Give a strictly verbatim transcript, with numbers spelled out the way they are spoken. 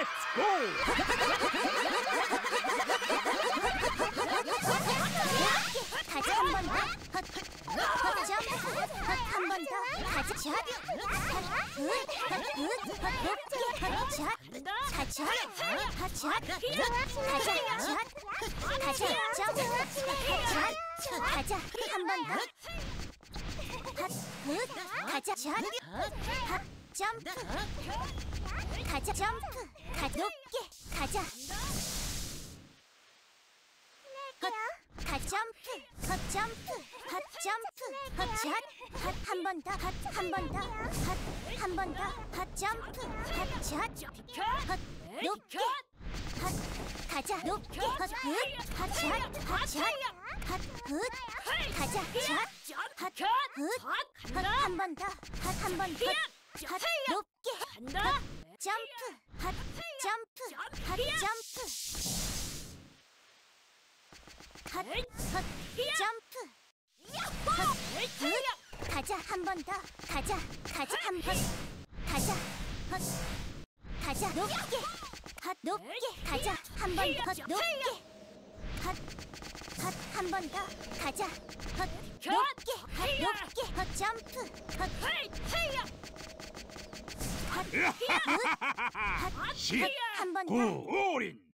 렛츠 고! 가자 한 번 더. 헛, 헛 점프. 헛 한 번 더. 가자 샷. 헛, 굿, 헛, 굿, 헛 높게. 헛 샷. 가자. 헛 샷. 가자 샷. 가자 점프. 헛 샷. 가자 한 번 더. 헛, 굿. 가자 샷. 헛 점프. 가자 점프. 가 높게. 가자. 헛, 가 점프, 헛 점프, 헛 점프, 헛 샷, 헛 한 번 더, 헛 한 번 더, 헛 한 번 더, 헛 점프, 헛 샷, 헛 높게, 헛 가자 높게, 헛 굿, 헛 샷, 헛 샷, 헛 굿, 가자 샷, 헛 굿, 헛 한 번 더, 헛 한 번 더, 헛 높게, 헛 점프, 헛 점프, 헛 점프. 헛, 헛, 점프. 헛, 굿. 가자 한 번 더. 가자, 가자 한 번. 가자, 헛. 가자 높게. 헛 높게. 가자 한 번 더. 헛 높게. 헛, 헛 한 번 더. 가자. 헛 높게. 헛 높게. 헛 점프. 헛. 헛, 굿. 헛, 헛 한 번 더. 구올인